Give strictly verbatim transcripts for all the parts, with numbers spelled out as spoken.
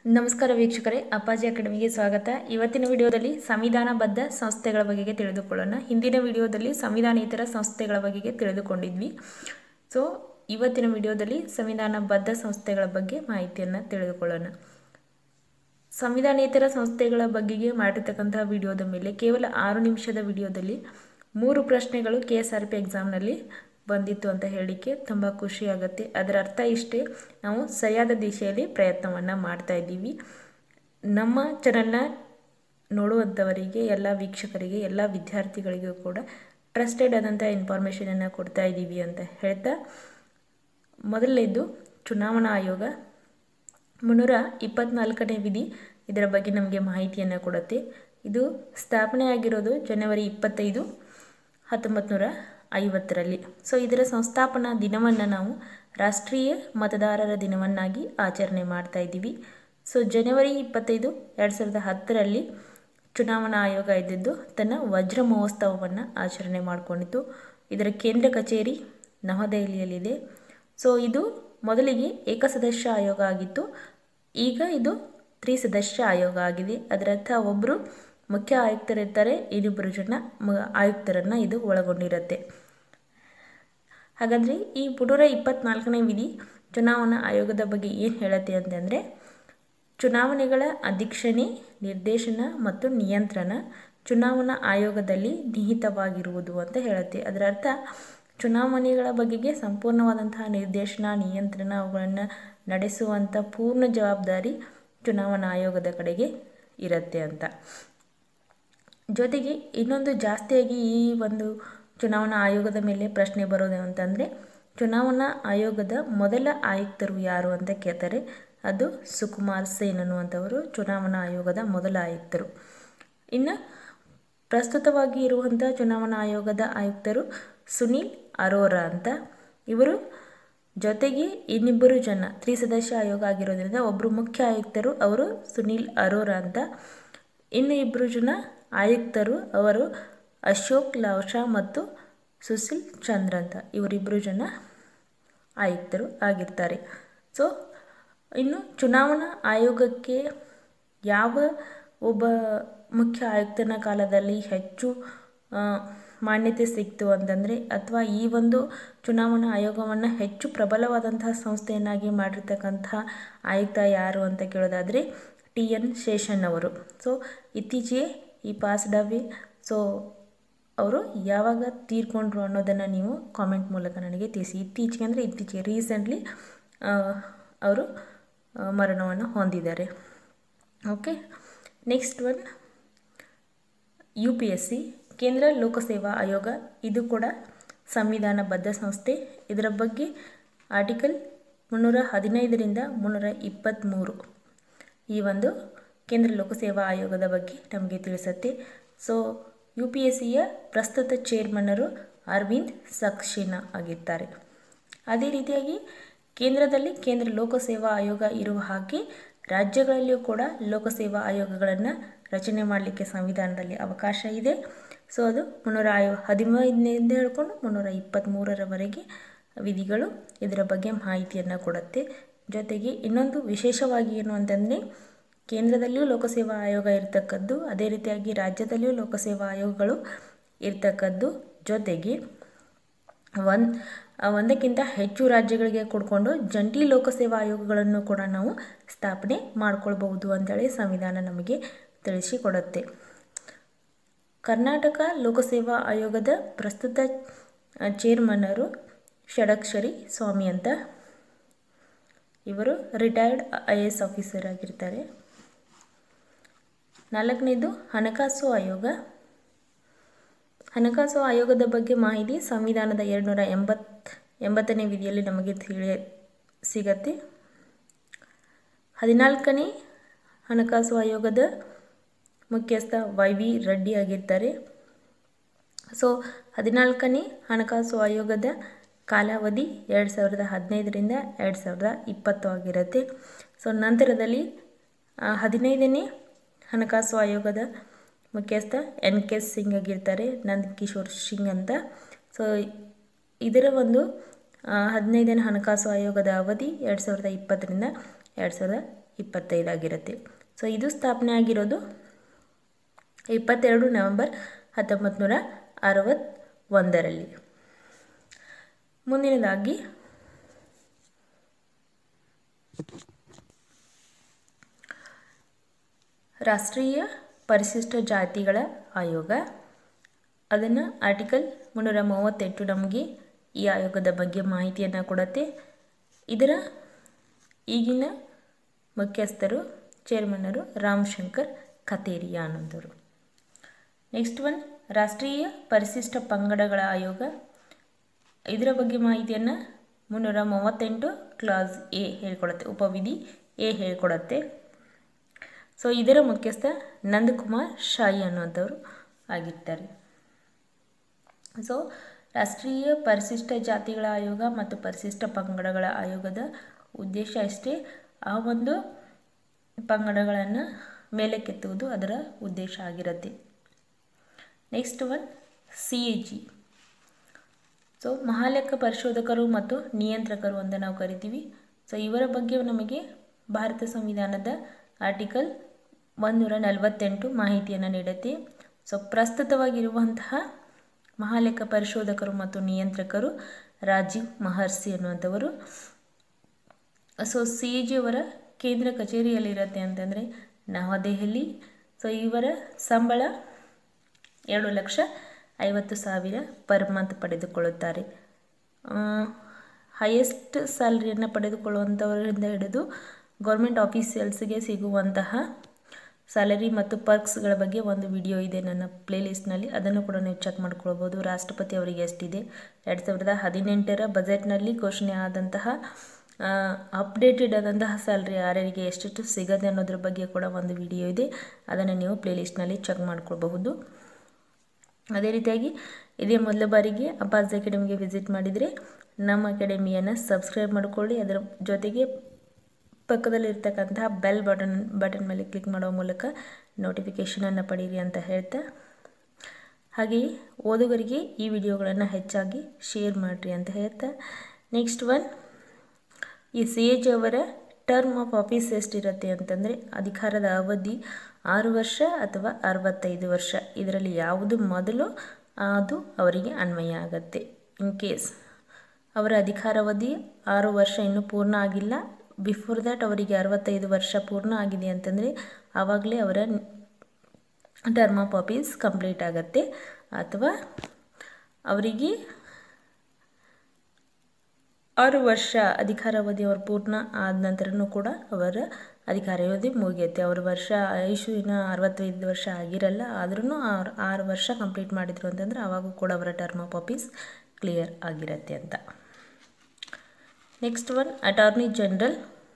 ನಮಸ್ಕಾರ ವೀಕ್ಷಕರೇ, ಅಪ್ಪಾಜಿ ಅಕಾಡೆಮಿಗೆ ಸ್ವಾಗತ. ಇವತ್ತಿನ ವಿಡಿಯೋದಲ್ಲಿ ಸಂವಿಧಾನಬದ್ಧ ಸಂಸ್ಥೆಗಳ ಬಗೆಗೆ ತಿಳಿದುಕೊಳ್ಳೋಣ. ಹಿಂದಿನ ವಿಡಿಯೋದಲ್ಲಿ ಸಂವಿಧಾನೇತರ ಸಂಸ್ಥೆಗಳ ಬಗೆಗೆ ತಿಳಿದುಕೊಂಡಿದ್ವಿ. ಸೊ ಇವತ್ತಿನ ವಿಡಿಯೋದಲ್ಲಿ ಸಂವಿಧಾನಬದ್ಧ ಸಂಸ್ಥೆಗಳ ಬಗ್ಗೆ ಮಾಹಿತಿಯನ್ನು ತಿಳಿದುಕೊಳ್ಳೋಣ. ಸಂವಿಧಾನೇತರ ಸಂಸ್ಥೆಗಳ ಬಗೆಗೆ ಮಾಡಿರ್ತಕ್ಕಂತಹ ವಿಡಿಯೋದ ಮೇಲೆ ಕೇವಲ ಆರು ನಿಮಿಷದ ವಿಡಿಯೋದಲ್ಲಿ ಮೂರು ಪ್ರಶ್ನೆಗಳು ಕೆ ಎಸ್ ಆರ್ ಪಿ ಎಕ್ಸಾಮ್ನಲ್ಲಿ ಬಂದಿತ್ತು ಅಂತ ಹೇಳಲಿಕ್ಕೆ ತುಂಬ ಖುಷಿ ಆಗುತ್ತೆ. ಅದರ ಅರ್ಥ ಇಷ್ಟೇ, ನಾವು ಸರಿಯಾದ ದಿಶೆಯಲ್ಲಿ ಪ್ರಯತ್ನವನ್ನು ಮಾಡ್ತಾ ಇದ್ದೀವಿ. ನಮ್ಮ ಚಾನಲ್ನ ನೋಡುವಂಥವರಿಗೆ, ಎಲ್ಲ ವೀಕ್ಷಕರಿಗೆ, ಎಲ್ಲ ವಿದ್ಯಾರ್ಥಿಗಳಿಗೂ ಕೂಡ ಟ್ರಸ್ಟೆಡ್ ಆದಂಥ ಇನ್ಫಾರ್ಮೇಷನನ್ನು ಕೊಡ್ತಾ ಇದ್ದೀವಿ ಅಂತ ಹೇಳ್ತಾ, ಮೊದಲನೇದು ಚುನಾವಣಾ ಆಯೋಗ ಮುನ್ನೂರ ಇಪ್ಪತ್ತ್ನಾಲ್ಕನೇ ವಿಧಿ, ಇದರ ಬಗ್ಗೆ ನಮಗೆ ಮಾಹಿತಿಯನ್ನು ಕೊಡುತ್ತೆ. ಇದು ಸ್ಥಾಪನೆ ಆಗಿರೋದು ಜನವರಿ ಇಪ್ಪತ್ತೈದು ಹತ್ತೊಂಬತ್ತು ನೂರ ಐವತ್ತರಲ್ಲಿ. ಸೊ ಇದರ ಸಂಸ್ಥಾಪನಾ ದಿನವನ್ನು ನಾವು ರಾಷ್ಟ್ರೀಯ ಮತದಾರರ ದಿನವನ್ನಾಗಿ ಆಚರಣೆ ಮಾಡ್ತಾ ಇದ್ದೀವಿ. ಸೊ ಜನವರಿ ಇಪ್ಪತ್ತೈದು ಎರಡು ಸಾವಿರದ ಹತ್ತರಲ್ಲಿ ಚುನಾವಣಾ ಆಯೋಗ ಇದ್ದಿದ್ದು ತನ್ನ ವಜ್ರ ಮಹೋತ್ಸವವನ್ನು ಆಚರಣೆ ಮಾಡಿಕೊಂಡಿತು. ಇದರ ಕೇಂದ್ರ ಕಚೇರಿ ನವದೆಹಲಿಯಲ್ಲಿದೆ. ಸೊ ಇದು ಮೊದಲಿಗೆ ಏಕಸದಸ್ಯ ಆಯೋಗ ಆಗಿತ್ತು, ಈಗ ಇದು ತ್ರಿಸದಸ್ಯ ಆಯೋಗ ಆಗಿದೆ. ಅದರರ್ಥ ಒಬ್ಬರು ಮುಖ್ಯ ಆಯುಕ್ತರಿರ್ತಾರೆ, ಇನ್ನಿಬ್ಬರು ಜನ ಆಯುಕ್ತರನ್ನು ಇದು ಒಳಗೊಂಡಿರುತ್ತೆ. ಹಾಗಾದರೆ ಈ ಮುನ್ನೂರ ಇಪ್ಪತ್ತ್ನಾಲ್ಕನೇ ವಿಧಿ ಚುನಾವಣಾ ಆಯೋಗದ ಬಗ್ಗೆ ಏನು ಹೇಳುತ್ತೆ ಅಂತಂದರೆ, ಚುನಾವಣೆಗಳ ಅಧೀಕ್ಷಣೆ, ನಿರ್ದೇಶನ ಮತ್ತು ನಿಯಂತ್ರಣ ಚುನಾವಣಾ ಆಯೋಗದಲ್ಲಿ ನಿಹಿತವಾಗಿರುವುದು ಅಂತ ಹೇಳುತ್ತೆ. ಅದರ ಅರ್ಥ ಚುನಾವಣೆಗಳ ಬಗೆಗೆ ಸಂಪೂರ್ಣವಾದಂತಹ ನಿರ್ದೇಶನ, ನಿಯಂತ್ರಣ, ಅವುಗಳನ್ನು ನಡೆಸುವಂಥ ಪೂರ್ಣ ಜವಾಬ್ದಾರಿ ಚುನಾವಣಾ ಆಯೋಗದ ಕಡೆಗೆ ಇರುತ್ತೆ ಅಂತ. ಜೊತೆಗೆ ಇನ್ನೊಂದು ಜಾಸ್ತಿಯಾಗಿ ಈ ಒಂದು ಚುನಾವಣಾ ಆಯೋಗದ ಮೇಲೆ ಪ್ರಶ್ನೆ ಬರೋದು ಅಂತಂದರೆ, ಚುನಾವಣಾ ಆಯೋಗದ ಮೊದಲ ಆಯುಕ್ತರು ಯಾರು ಅಂತ ಕೇಳ್ತಾರೆ. ಅದು ಸುಕುಮಾರ್ ಸೇನ್ ಅನ್ನುವಂಥವರು ಚುನಾವಣಾ ಆಯೋಗದ ಮೊದಲ ಆಯುಕ್ತರು. ಇನ್ನು ಪ್ರಸ್ತುತವಾಗಿ ಇರುವಂಥ ಚುನಾವಣಾ ಆಯೋಗದ ಆಯುಕ್ತರು ಸುನೀಲ್ ಅರೋರಾ ಅಂತ. ಇವರು ಜೊತೆಗೆ ಇನ್ನಿಬ್ಬರು ಜನ, ತ್ರಿಸದಸ್ಯ ಆಯೋಗ ಆಗಿರೋದ್ರಿಂದ ಒಬ್ಬರು ಮುಖ್ಯ ಆಯುಕ್ತರು, ಅವರು ಸುನೀಲ್ ಅರೋರಾ ಅಂತ. ಇನ್ನು ಇಬ್ಬರು ಜನ ಆಯುಕ್ತರು, ಅವರು ಅಶೋಕ್ ಲಾವ್ಶಾ ಮತ್ತು ಸುಶೀಲ್ ಚಂದ್ರ ಅಂತ. ಇವರಿಬ್ಬರು ಜನ ಆಯುಕ್ತರು ಆಗಿರ್ತಾರೆ. ಸೊ ಇನ್ನು ಚುನಾವಣಾ ಆಯೋಗಕ್ಕೆ ಯಾವ ಒಬ್ಬ ಮುಖ್ಯ ಆಯುಕ್ತನ ಕಾಲದಲ್ಲಿ ಹೆಚ್ಚು ಮಾನ್ಯತೆ ಸಿಕ್ತು ಅಂತಂದರೆ, ಅಥವಾ ಈ ಒಂದು ಚುನಾವಣಾ ಆಯೋಗವನ್ನು ಹೆಚ್ಚು ಪ್ರಬಲವಾದಂತಹ ಸಂಸ್ಥೆಯನ್ನಾಗಿ ಮಾಡಿರ್ತಕ್ಕಂಥ ಆಯುಕ್ತ ಯಾರು ಅಂತ ಕೇಳೋದಾದರೆ ಟಿ ಎನ್ ಶೇಷನ್ ಅವರು. ಸೊ ಇತ್ತೀಚೆಗೆ ಈ ಪಾಸ್ಡ್ ಅವೇ. ಸೊ ಅವರು ಯಾವಾಗ ತೀರ್ಕೊಂಡ್ರು ಅನ್ನೋದನ್ನು ನೀವು ಕಾಮೆಂಟ್ ಮೂಲಕ ನನಗೆ ತಿಳಿಸಿ. ಇತ್ತೀಚೆಗೆ ಅಂದರೆ ಇತ್ತೀಚೆಗೆ ರೀಸೆಂಟ್ಲಿ ಅವರು ಮರಣವನ್ನು ಹೊಂದಿದ್ದಾರೆ. Okay, next one U P S C, ಕೇಂದ್ರ ಲೋಕಸೇವಾ ಆಯೋಗ. ಇದು ಕೂಡ ಸಂವಿಧಾನಬದ್ಧ ಸಂಸ್ಥೆ. ಇದರ ಬಗ್ಗೆ ಆರ್ಟಿಕಲ್ ಮುನ್ನೂರ ಹದಿನೈದರಿಂದ ಮುನ್ನೂರ ಇಪ್ಪತ್ತ್ಮೂರು ಈ ಒಂದು ಕೇಂದ್ರ ಲೋಕಸೇವಾ ಆಯೋಗದ ಬಗ್ಗೆ ನಮಗೆ ತಿಳಿಸುತ್ತೆ. ಸೊ ಯು ಪಿ ಎಸ್ ಸಿಯ ಪ್ರಸ್ತುತ ಚೇರ್ಮನ್ನರು ಅರವಿಂದ್ ಸಕ್ಸೇನಾ ಆಗಿರ್ತಾರೆ. ಅದೇ ರೀತಿಯಾಗಿ ಕೇಂದ್ರದಲ್ಲಿ ಕೇಂದ್ರ ಲೋಕಸೇವಾ ಆಯೋಗ ಇರುವ ಹಾಗೆ ರಾಜ್ಯಗಳಲ್ಲಿಯೂ ಕೂಡ ಲೋಕಸೇವಾ ಆಯೋಗಗಳನ್ನು ರಚನೆ ಮಾಡಲಿಕ್ಕೆ ಸಂವಿಧಾನದಲ್ಲಿ ಅವಕಾಶ ಇದೆ. ಸೊ ಅದು ಮುನ್ನೂರ ಐ ಹದಿನೈದರಿಂದ ಹೇಳ್ಕೊಂಡು ಮುನ್ನೂರ ಇಪ್ಪತ್ತ್ಮೂರರವರೆಗೆ ವಿಧಿಗಳು ಇದರ ಬಗ್ಗೆ ಮಾಹಿತಿಯನ್ನು ಕೊಡುತ್ತೆ. ಜೊತೆಗೆ ಇನ್ನೊಂದು ವಿಶೇಷವಾಗಿ ಏನು ಅಂತಂದರೆ, ಕೇಂದ್ರದಲ್ಲಿಯೂ ಲೋಕಸೇವಾ ಆಯೋಗ ಇರ್ತಕ್ಕದ್ದು, ಅದೇ ರೀತಿಯಾಗಿ ರಾಜ್ಯದಲ್ಲಿಯೂ ಲೋಕಸೇವಾ ಆಯೋಗಗಳು ಇರ್ತಕ್ಕದ್ದು. ಜೊತೆಗೆ ಒಂದು ಒಂದಕ್ಕಿಂತ ಹೆಚ್ಚು ರಾಜ್ಯಗಳಿಗೆ ಕೊಡ್ಕೊಂಡು ಜಂಟಿ ಲೋಕಸೇವಾ ಆಯೋಗಗಳನ್ನು ಕೂಡ ನಾವು ಸ್ಥಾಪನೆ ಮಾಡ್ಕೊಳ್ಬಹುದು ಅಂತೇಳಿ ಸಂವಿಧಾನ ನಮಗೆ ತಿಳಿಸಿಕೊಡುತ್ತೆ. ಕರ್ನಾಟಕ ಲೋಕಸೇವಾ ಆಯೋಗದ ಪ್ರಸ್ತುತ ಚೇರ್ಮನ್ನರು ಷಡಕ್ಷರಿ ಸ್ವಾಮಿ ಅಂತ. ಇವರು retired I A S officer ಆಗಿರ್ತಾರೆ. ನಾಲ್ಕನೇದು ಹಣಕಾಸು ಆಯೋಗ. ಹಣಕಾಸು ಆಯೋಗದ ಬಗ್ಗೆ ಮಾಹಿತಿ ಸಂವಿಧಾನದ ಎರಡುನೂರ ಎಂಬತ್ತು ಎಂಬತ್ತನೇ ವಿಧಿಯಲ್ಲಿ ನಮಗೆ ತಿಳಿ ಸಿಗತ್ತೆ. ಹದಿನಾಲ್ಕನೇ ಹಣಕಾಸು ಆಯೋಗದ ಮುಖ್ಯಸ್ಥ ವೈ ವಿ ರೆಡ್ಡಿ ಆಗಿರ್ತಾರೆ. ಸೊ ಹದಿನಾಲ್ಕನೇ ಹಣಕಾಸು ಆಯೋಗದ ಕಾಲಾವಧಿ ಎರಡು ಸಾವಿರದ ಹದಿನೈದರಿಂದ ಎರಡು ಸಾವಿರದ ಇಪ್ಪತ್ತು ಆಗಿರುತ್ತೆ. ಸೊ ನಂತರದಲ್ಲಿ ಹದಿನೈದನೇ ಹಣಕಾಸು ಆಯೋಗದ ಮುಖ್ಯಸ್ಥ ಎನ್ ಕೆ ಸಿಂಗ್ ಆಗಿರ್ತಾರೆ, ನಂದ್ ಕಿಶೋರ್ ಸಿಂಗ್ ಅಂತ. ಸೊ ಇದರ ಒಂದು ಹದಿನೈದನೇ ಹಣಕಾಸು ಆಯೋಗದ ಅವಧಿ ಎರಡು ಸಾವಿರದ ಇಪ್ಪತ್ತರಿಂದ ಎರಡು ಸಾವಿರದ ಇಪ್ಪತ್ತೈದು ಆಗಿರುತ್ತೆ. ಸೊ ಇದು ಸ್ಥಾಪನೆ ಆಗಿರೋದು ಇಪ್ಪತ್ತೆರಡು ನವೆಂಬರ್ ಹತ್ತೊಂಬತ್ತು ನೂರ ಅರವತ್ತೊಂದರಲ್ಲಿ. ಮುಂದಿನದಾಗಿ ರಾಷ್ಟ್ರೀಯ ಪರಿಶಿಷ್ಟ ಜಾತಿಗಳ ಆಯೋಗ, ಅದನ್ನು ಆರ್ಟಿಕಲ್ ಮುನ್ನೂರ ಮೂವತ್ತೆಂಟು ನಮಗೆ ಈ ಆಯೋಗದ ಬಗ್ಗೆ ಮಾಹಿತಿಯನ್ನು ಕೊಡುತ್ತೆ. ಇದರ ಈಗಿನ ಮುಖ್ಯಸ್ಥರು ಚೇರ್ಮನ್ನರು ರಾಮಶಂಕರ್ ಕಥೇರಿಯಾ ಅನ್ನೋಂಥವ್ರು. ನೆಕ್ಸ್ಟ್ ಒನ್ ರಾಷ್ಟ್ರೀಯ ಪರಿಶಿಷ್ಟ ಪಂಗಡಗಳ ಆಯೋಗ, ಇದರ ಬಗ್ಗೆ ಮಾಹಿತಿಯನ್ನು ಮುನ್ನೂರ ಮೂವತ್ತೆಂಟು ಕ್ಲಾಸ್ ಎ ಹೇಳ್ಕೊಡುತ್ತೆ, ಉಪವಿಧಿ ಎ ಹೇಳ್ಕೊಡುತ್ತೆ. ಸೊ ಇದರ ಮುಖ್ಯಸ್ಥ ನಂದಕುಮಾರ್ ಶಾಯಿ ಅನ್ನುವಂಥವ್ರು ಆಗಿರ್ತಾರೆ. ಸೊ ರಾಷ್ಟ್ರೀಯ ಪರಿಶಿಷ್ಟ ಜಾತಿಗಳ ಆಯೋಗ ಮತ್ತು ಪರಿಶಿಷ್ಟ ಪಂಗಡಗಳ ಆಯೋಗದ ಉದ್ದೇಶ ಅಷ್ಟೇ, ಆ ಒಂದು ಪಂಗಡಗಳನ್ನು ಮೇಲಕ್ಕೆತ್ತುವುದು ಅದರ ಉದ್ದೇಶ ಆಗಿರುತ್ತೆ. Next one C A G. So ಮಹಾಲೆಕ್ಕ ಪರಿಶೋಧಕರು ಮತ್ತು ನಿಯಂತ್ರಕರು ಅಂತ ನಾವು ಕರಿತೀವಿ. ಸೊ ಇವರ ಬಗ್ಗೆ ನಮಗೆ ಭಾರತ ಸಂವಿಧಾನದ ಆರ್ಟಿಕಲ್ ಒಂದೂರ ನಲವತ್ತೆಂಟು ಮಾಹಿತಿಯನ್ನು ನೀಡುತ್ತೆ. ಸೊ ಪ್ರಸ್ತುತವಾಗಿರುವಂತಹ ಮಹಾಲೆಕ್ಕ ಪರಿಶೋಧಕರು ಮತ್ತು ನಿಯಂತ್ರಕರು ರಾಜೀವ್ ಮಹರ್ಷಿ ಅನ್ನುವಂಥವರು. ಸೊ ಸಿ ಎ ಜಿ ಅವರ ಕೇಂದ್ರ ಕಚೇರಿಯಲ್ಲಿರುತ್ತೆ ಅಂತಂದರೆ ನವದೆಹಲಿ. ಸೊ ಇವರ ಸಂಬಳ ಎರಡು ಲಕ್ಷ ಐವತ್ತು ಸಾವಿರ ಪರ್ ಮಂತ್ ಪಡೆದುಕೊಳ್ಳುತ್ತಾರೆ. ಹೈಯೆಸ್ಟ್ ಸ್ಯಾಲ್ರಿಯನ್ನು ಪಡೆದುಕೊಳ್ಳುವಂಥವರಿಂದ ಹಿಡಿದು ಗೌರ್ಮೆಂಟ್ ಆಫೀಸಿಯಲ್ಸ್ಗೆ ಸಿಗುವಂತಹ ಸ್ಯಾಲರಿ ಮತ್ತು ಪರ್ಕ್ಸ್ಗಳ ಬಗ್ಗೆ ಒಂದು ವಿಡಿಯೋ ಇದೆ ನನ್ನ ಪ್ಲೇಲಿಸ್ಟ್ನಲ್ಲಿ, ಅದನ್ನು ಕೂಡ ನೀವು ಚೆಕ್ ಮಾಡ್ಕೊಳ್ಬೋದು. ರಾಷ್ಟ್ರಪತಿ ಅವರಿಗೆ ಎಷ್ಟಿದೆ, ಎರಡು ಸಾವಿರದ ಹದಿನೆಂಟರ ಬಜೆಟ್ನಲ್ಲಿ ಘೋಷಣೆ ಆದಂತಹ ಅಪ್ಡೇಟೆಡ್ ಆದಂತಹ ಸ್ಯಾಲ್ರಿ ಯಾರ್ಯಾರಿಗೆ ಎಷ್ಟೆಷ್ಟು ಸಿಗದೆ ಅನ್ನೋದ್ರ ಬಗ್ಗೆ ಕೂಡ ಒಂದು ವಿಡಿಯೋ ಇದೆ, ಅದನ್ನು ನೀವು ಪ್ಲೇಲಿಸ್ಟ್ನಲ್ಲಿ ಚೆಕ್ ಮಾಡ್ಕೊಳ್ಬಹುದು. ಅದೇ ರೀತಿಯಾಗಿ ಇದೇ ಮೊದಲ ಬಾರಿಗೆ ಅಬ್ಬಾಸ್ ಅಕಾಡೆಮಿಗೆ ವಿಸಿಟ್ ಮಾಡಿದರೆ ನಮ್ಮ ಅಕಾಡೆಮಿಯನ್ನು ಸಬ್ಸ್ಕ್ರೈಬ್ ಮಾಡಿಕೊಳ್ಳಿ. ಅದರ ಜೊತೆಗೆ ಪಕ್ಕದಲ್ಲಿರ್ತಕ್ಕಂತಹ ಬೆಲ್ ಬಟನ್ ಬಟನ್ ಮೇಲೆ ಕ್ಲಿಕ್ ಮಾಡೋ ಮೂಲಕ ನೋಟಿಫಿಕೇಷನನ್ನು ಪಡೀರಿ ಅಂತ ಹೇಳ್ತಾ, ಹಾಗೆಯೇ ಓದುಗರಿಗೆ ಈ ವಿಡಿಯೋಗಳನ್ನು ಹೆಚ್ಚಾಗಿ ಶೇರ್ ಮಾಡಿರಿ ಅಂತ ಹೇಳ್ತಾ, ನೆಕ್ಸ್ಟ್ ಒನ್ ಈ ಸಿ ಎ ಜಿ ಅವರ ಟರ್ಮ್ ಆಫ್ ಆಫೀಸ್ ಎಷ್ಟಿರುತ್ತೆ ಅಂತಂದರೆ ಅಧಿಕಾರದ ಅವಧಿ ಆರು ವರ್ಷ ಅಥವಾ ಅರವತ್ತೈದು ವರ್ಷ, ಇದರಲ್ಲಿ ಯಾವುದು ಮೊದಲು ಅದು ಅವರಿಗೆ ಅನ್ವಯ ಆಗುತ್ತೆ. ಇನ್ ಕೇಸ್ ಅವರ ಅಧಿಕಾರಾವಧಿ ಆರು ವರ್ಷ ಇನ್ನೂ ಪೂರ್ಣ ಆಗಿಲ್ಲ, ಬಿಫೋರ್ ದ್ಯಾಟ್ ಅವರಿಗೆ ಅರವತ್ತೈದು ವರ್ಷ ಪೂರ್ಣ ಆಗಿದೆ ಅಂತಂದರೆ ಆವಾಗಲೇ ಅವರ ಟರ್ಮ್ ಆಫ್ ಆಫೀಸ್ ಕಂಪ್ಲೀಟ್ ಆಗುತ್ತೆ. ಅಥವಾ ಅವರಿಗೆ ಆರು ವರ್ಷ ಅಧಿಕಾರಾವಧಿ ಅವರು ಪೂರ್ಣ ಆದ ನಂತರನೂ ಕೂಡ ಅವರ ಅಧಿಕಾರಾವಧಿ ಮುಗಿಯುತ್ತೆ. ಅವ್ರ ವರ್ಷ ಆಯುಷು ಇನ್ನೂ ಅರವತ್ತೈದು ವರ್ಷ ಆಗಿರಲ್ಲ, ಆದ್ರೂ ಅವ್ರು ಆರು ವರ್ಷ ಕಂಪ್ಲೀಟ್ ಮಾಡಿದರು ಅಂತಂದರೆ ಆವಾಗೂ ಕೂಡ ಅವರ ಟರ್ಮ್ ಆಫ್ ಆಫೀಸ್ ಕ್ಲಿಯರ್ ಆಗಿರುತ್ತೆ ಅಂತ. Next one attorney general.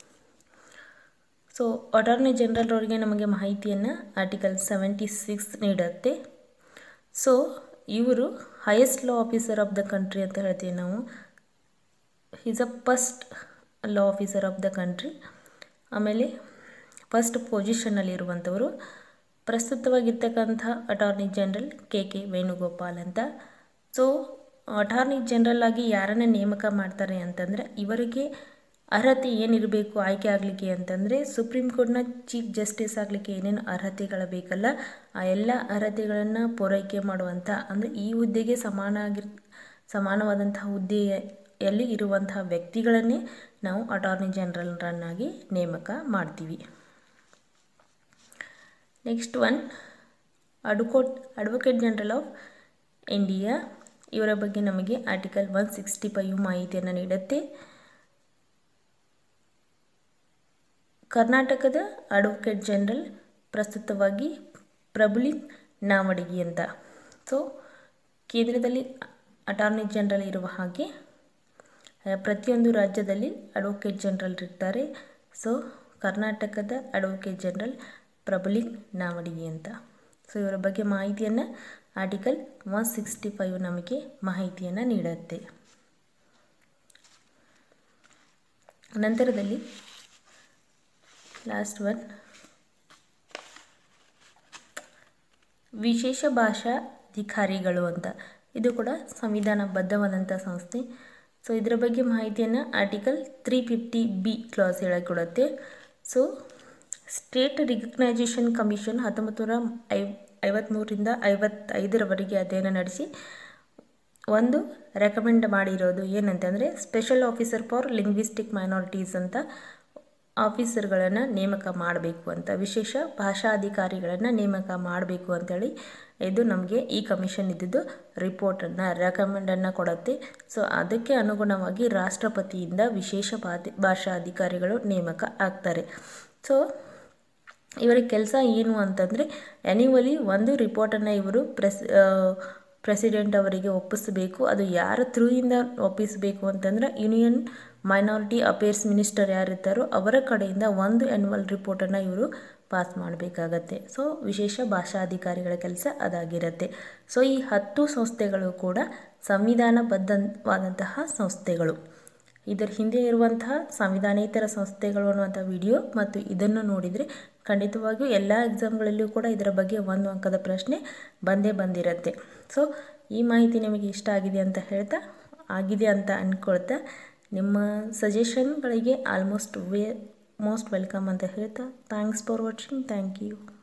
So attorney general ಅವರಿಗೆ ನಮಗೆ ಮಾಹಿತಿಯನ್ನು ಆರ್ಟಿಕಲ್ ಸೆವೆಂಟಿ ಸಿಕ್ಸ್ ನೀಡುತ್ತೆ. ಸೊ ಇವರು highest law officer of the country ಅಂತ ಹೇಳ್ತೀವಿ ನಾವು. Is a first law officer of the country. ಆಮೇಲೆ ಫಸ್ಟ್ ಪೊಸಿಷನ್ನಲ್ಲಿರುವಂಥವರು ಪ್ರಸ್ತುತವಾಗಿರ್ತಕ್ಕಂಥ attorney general K K Venugopal ಅಂತ. ಸೊ ಅಟಾರ್ನಿ ಜನರಲ್ ಆಗಿ ಯಾರನ್ನು ನೇಮಕ ಮಾಡ್ತಾರೆ ಅಂತಂದರೆ ಇವರಿಗೆ ಅರ್ಹತೆ ಏನಿರಬೇಕು ಆಯ್ಕೆ ಆಗಲಿಕ್ಕೆ ಅಂತಂದರೆ ಸುಪ್ರೀಂ ಕೋರ್ಟ್ನ ಚೀಫ್ ಜಸ್ಟಿಸ್ ಆಗಲಿಕ್ಕೆ ಏನೇನು ಅರ್ಹತೆಗಳು ಬೇಕಲ್ಲ ಆ ಎಲ್ಲ ಅರ್ಹತೆಗಳನ್ನು ಪೂರೈಕೆ ಮಾಡುವಂಥ, ಅಂದರೆ ಈ ಹುದ್ದೆಗೆ ಸಮಾನ ಆಗಿರ್ ಸಮಾನವಾದಂತಹ ಹುದ್ದೆಯಲ್ಲಿ ಇರುವಂತಹ ವ್ಯಕ್ತಿಗಳನ್ನೇ ನಾವು ಅಟಾರ್ನಿ ಜನರಲ್ರನ್ನಾಗಿ ನೇಮಕ ಮಾಡ್ತೀವಿ. ನೆಕ್ಸ್ಟ್ ಒನ್ ಅಡ್ವೋಟ್ ಅಡ್ವೊಕೇಟ್ ಜನರಲ್ ಆಫ್ ಇಂಡಿಯಾ. ಇವರ ಬಗ್ಗೆ ನಮಗೆ ಆರ್ಟಿಕಲ್ ಒನ್ ಸಿಕ್ಸ್ಟಿ ಫೈವ್ ಮಾಹಿತಿಯನ್ನು ನೀಡುತ್ತೆ. ಕರ್ನಾಟಕದ ಅಡ್ವೊಕೇಟ್ ಜನರಲ್ ಪ್ರಸ್ತುತವಾಗಿ ಪ್ರಭುಲಿಂಗ್ ನಾವಡಗಿ ಅಂತ. ಸೊ ಕೇಂದ್ರದಲ್ಲಿ ಅಟಾರ್ನಿ ಜನರಲ್ ಇರುವ ಹಾಗೆ ಪ್ರತಿಯೊಂದು ರಾಜ್ಯದಲ್ಲಿ ಅಡ್ವೊಕೇಟ್ ಜನರಲ್ ಇರ್ತಾರೆ. ಸೊ ಕರ್ನಾಟಕದ ಅಡ್ವೊಕೇಟ್ ಜನರಲ್ ಪ್ರಭುಲಿಂಗ್ ನಾವಡಗಿ ಅಂತ. ಸೊ ಇವರ ಬಗ್ಗೆ ಮಾಹಿತಿಯನ್ನು ಆರ್ಟಿಕಲ್ ಒನ್ ಸಿಕ್ಸ್ಟಿ ಫೈವ್ ನಮಗೆ ಮಾಹಿತಿಯನ್ನು ನೀಡುತ್ತೆ. ನಂತರದಲ್ಲಿ ಲಾಸ್ಟ್ ಒನ್ ವಿಶೇಷ ಭಾಷಾ ಅಧಿಕಾರಿಗಳು ಅಂತ. ಇದು ಕೂಡ ಸಂವಿಧಾನಬದ್ಧವಾದಂಥ ಸಂಸ್ಥೆ. ಸೊ ಇದರ ಬಗ್ಗೆ ಮಾಹಿತಿಯನ್ನು article three fifty B clause ಹೇಳಿಕೊಡುತ್ತೆ. ಸೊ ಸ್ಟೇಟ್ ರಿಕಗ್ನೈಸೇಷನ್ ಕಮಿಷನ್ ಹತ್ತೊಂಬತ್ತು ನೂರ ಐ ಐವತ್ತ್ಮೂರರಿಂದ ಐವತ್ತೈದರವರೆಗೆ ಅಧ್ಯಯನ ನಡೆಸಿ ಒಂದು ರೆಕಮೆಂಡ್ ಮಾಡಿರೋದು ಏನಂತಂದರೆ special officer for linguistic minorities ಅಂತ ಆಫೀಸರ್ಗಳನ್ನು ನೇಮಕ ಮಾಡಬೇಕು ಅಂತ, ವಿಶೇಷ ಭಾಷಾ ಅಧಿಕಾರಿಗಳನ್ನು ನೇಮಕ ಮಾಡಬೇಕು ಅಂತೇಳಿ ಇದು ನಮಗೆ ಈ ಕಮಿಷನ್ ಇದ್ದಿದ್ದು ರಿಪೋರ್ಟನ್ನು ರೆಕಮೆಂಡನ್ನು ಕೊಡುತ್ತೆ. ಸೊ ಅದಕ್ಕೆ ಅನುಗುಣವಾಗಿ ರಾಷ್ಟ್ರಪತಿಯಿಂದ ವಿಶೇಷ ಭಾಷಾ ಅಧಿಕಾರಿಗಳು ನೇಮಕ ಆಗ್ತಾರೆ. ಸೊ ಇವರ ಕೆಲಸ ಏನು ಅಂತಂದರೆ ಆ್ಯನ್ಯುವಲಿ ಒಂದು ರಿಪೋರ್ಟನ್ನು ಇವರು ಪ್ರೆಸ್ ಪ್ರೆಸಿಡೆಂಟ್ ಅವರಿಗೆ ಒಪ್ಪಿಸಬೇಕು. ಅದು ಯಾರ ಥ್ರೂಯಿಂದ ಒಪ್ಪಿಸಬೇಕು ಅಂತಂದ್ರೆ ಯೂನಿಯನ್ ಮೈನಾರಿಟಿ ಅಫೇರ್ಸ್ ಮಿನಿಸ್ಟರ್ ಯಾರಿರ್ತಾರೋ ಅವರ ಕಡೆಯಿಂದ ಒಂದು ಆ್ಯನ್ಯುವಲ್ ರಿಪೋರ್ಟನ್ನು ಇವರು ಪಾಸ್ ಮಾಡಬೇಕಾಗತ್ತೆ. ಸೊ ವಿಶೇಷ ಭಾಷಾ ಅಧಿಕಾರಿಗಳ ಕೆಲಸ ಅದಾಗಿರುತ್ತೆ. ಸೊ ಈ ಹತ್ತು ಸಂಸ್ಥೆಗಳು ಕೂಡ ಸಂವಿಧಾನಬದ್ಧವಾದಂತಹ ಸಂಸ್ಥೆಗಳು. ಇದರ ಹಿಂದೆ ಇರುವಂತಹ ಸಂವಿಧಾನೇತರ ಸಂಸ್ಥೆಗಳು ಅನ್ನುವಂಥ ವಿಡಿಯೋ ಮತ್ತು ಇದನ್ನು ನೋಡಿದರೆ ಖಂಡಿತವಾಗಿಯೂ ಎಲ್ಲ ಎಕ್ಸಾಮ್ಗಳಲ್ಲಿಯೂ ಕೂಡ ಇದರ ಬಗ್ಗೆ ಒಂದು ಅಂಕದ ಪ್ರಶ್ನೆ ಬಂದೇ ಬಂದಿರುತ್ತೆ. ಸೊ ಈ ಮಾಹಿತಿ ನಿಮಗೆ ಇಷ್ಟ ಆಗಿದೆ ಅಂತ ಹೇಳ್ತಾ ಆಗಿದೆ ಅಂತ ಅಂದ್ಕೊಳ್ತಾ ನಿಮ್ಮ ಸಜೆಷನ್ಗಳಿಗೆ ಆಲ್ಮೋಸ್ಟ್ ವೇ ಮೋಸ್ಟ್ ವೆಲ್ಕಮ್ ಅಂತ ಹೇಳ್ತಾ thanks for watching. Thank you.